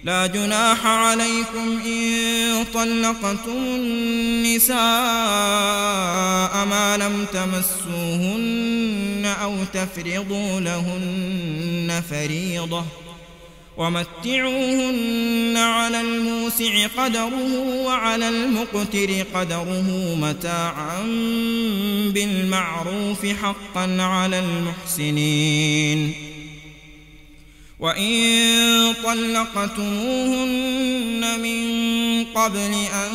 لا جناح عليكم إن طلقتم النساء ما لم تمسوهن أو تفرضوا لهن فريضة ومتعوهن على الموسع قدره وعلى المقتر قدره متاعا بالمعروف حقا على المحسنين. وإن طلقتموهن من قبل أن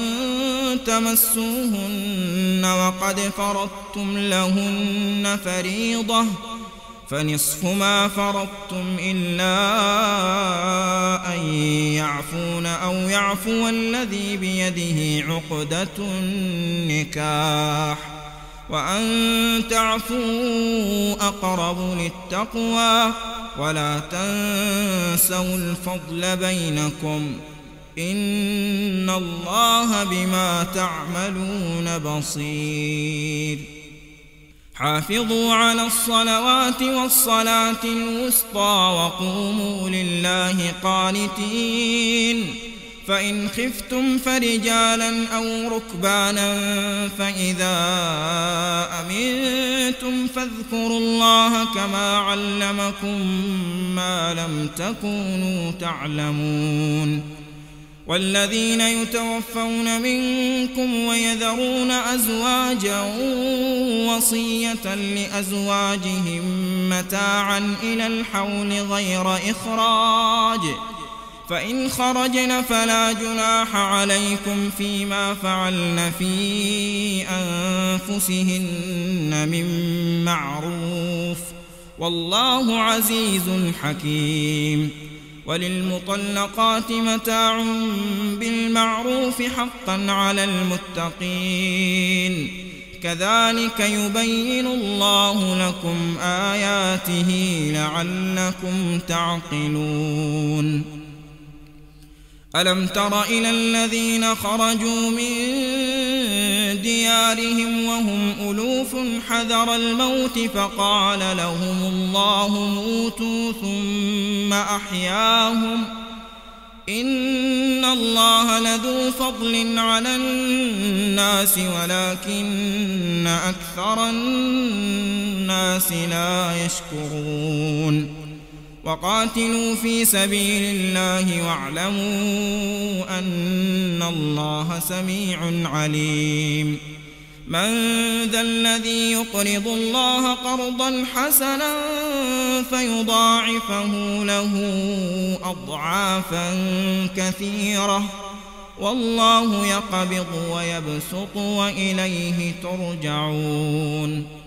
تمسوهن وقد فرضتم لهن فريضة فنصف ما فرضتم إلا أن يعفون أو يعفو الذي بيده عقدة النكاح وأن تعفوا أقرب للتقوى ولا تنسوا الفضل بينكم إن الله بما تعملون بصير. حافظوا على الصلوات والصلاة الوسطى وقوموا لله قانتين. فإن خفتم فرجالا أو ركبانا فإذا أمنتم فاذكروا الله كما علمكم ما لم تكونوا تعلمون. والذين يتوفون منكم ويذرون أزواجا وصية لأزواجهم متاعا إلى الحول غير إخراج فإن خرجن فلا جناح عليكم فيما فعلن في أنفسهن من معروف والله عزيز حكيم. وللمطلقات متاع بالمعروف حقا على المتقين كذلك يبين الله لكم آياته لعلكم تعقلون. ألم تر إلى الذين خرجوا من ديارهم وهم ألوف حذر الموت فقال لهم الله موتوا ثم أحياهم إن الله لذو فضل على الناس ولكن أكثر الناس لا يشكرون. وقاتلوا في سبيل الله واعلموا أن الله سميع عليم. من ذا الذي يقرض الله قرضا حسنا فيضاعفه له أضعافا كثيرة والله يقبض ويبسط وإليه ترجعون.